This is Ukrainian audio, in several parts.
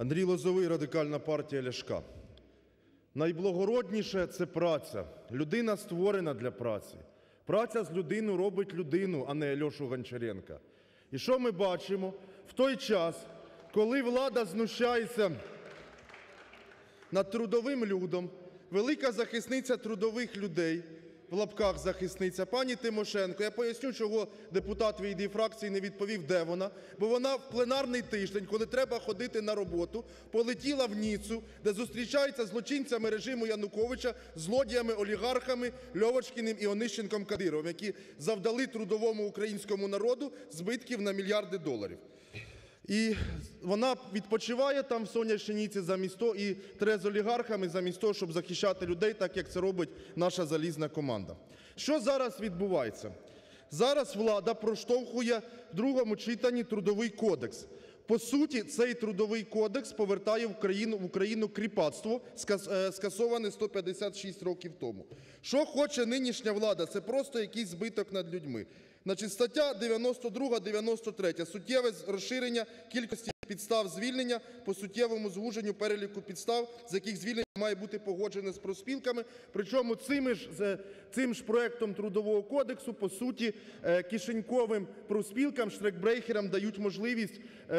Андрій Лозовий, Радикальна партія Ляшка. Найблагородніше – це праця. Людина створена для праці. Праця з людини робить людину, а не Альошу Гончаренка. І що ми бачимо? В той час, коли влада знущається над трудовим людом, велика захисниця трудових людей, в лапках захисниця, пані Тимошенко, я поясню, чого депутат від її фракції не відповів, де вона. Бо вона в пленарний тиждень, коли треба ходити на роботу, полетіла в Ніццу, де зустрічається з злочинцями режиму Януковича, злодіями-олігархами Льовочкіним і Онищенком-Кадировим, які завдали трудовому українському народу збитків на мільярди доларів. І вона відпочиває там в сонячній Ніцці замість того і тре з олігархами замість того, щоб захищати людей, так як це робить наша залізна команда. Що зараз відбувається? Зараз влада проштовхує в другому читанні Трудовий кодекс. По суті, цей Трудовий кодекс повертає в Україну кріпацтво, скасоване 156 років тому. Що хоче нинішня влада? Це просто якийсь збиток над людьми. Значить, стаття 92, 93. Суттєве розширення кількості підстав звільнення по суттєвому звуженню переліку підстав, з яких звільнення має бути погоджене з профспілками. Причому цим ж проектом Трудового кодексу, по суті, кишеньковим профспілкам, штрейкбрейкерам дають можливість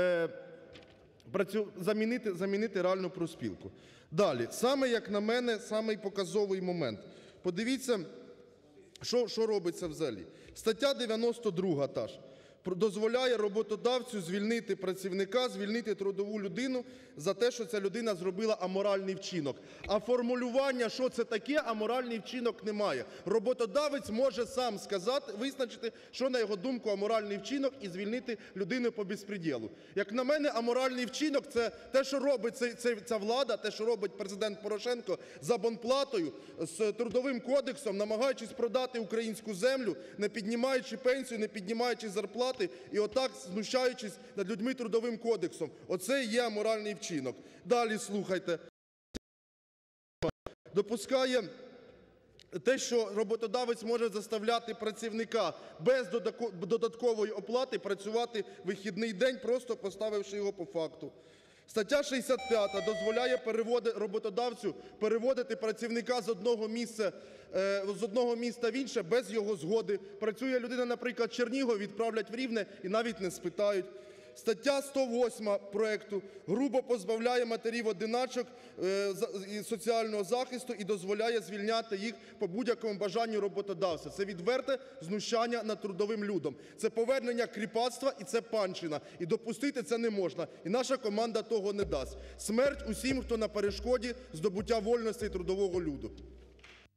замінити реальну профспілку. Далі. Саме, як на мене, самий показовий момент. Подивіться, що робиться взагалі. Стаття 92 та ж. Дозволяє роботодавцю звільнити працівника, звільнити трудову людину за те, що ця людина зробила аморальний вчинок. А формулювання, що це таке аморальний вчинок, немає. Роботодавець може сам сказати, визначити, що, на його думку, аморальний вчинок, і звільнити людину по безпредєлу. Як на мене, аморальний вчинок – це те, що робить ця влада, те, що робить Президент Порошенко за абонплатою, з Трудовим кодексом, намагаючись продати українську землю, не піднімаючи пенсію, не піднімаючи зарплату, і отак знущаючись над людьми Трудовим кодексом. Оце і є аморальний вчинок. Далі слухайте. Допускає те, що роботодавець може заставляти працівника без додаткової оплати працювати вихідний день, просто поставивши його по факту. Стаття 65 дозволяє роботодавцю переводити працівника з одного міста в інше без його згоди. Працює людина, наприклад, в Чернігові, відправлять в Рівне і навіть не спитають. Стаття 108 проекту грубо позбавляє матерів-одиначок соціального захисту і дозволяє звільняти їх по будь-якому бажанню роботодавця. Це відверте знущання над трудовим людом. Це повернення кріпацтва і це панщина. І допустити це не можна. І наша команда того не дасть. Смерть усім, хто на перешкоді здобуття вольностей трудового люду.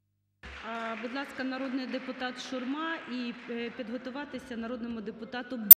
Будь ласка, народний депутат Шурма, і підготуватися народному депутату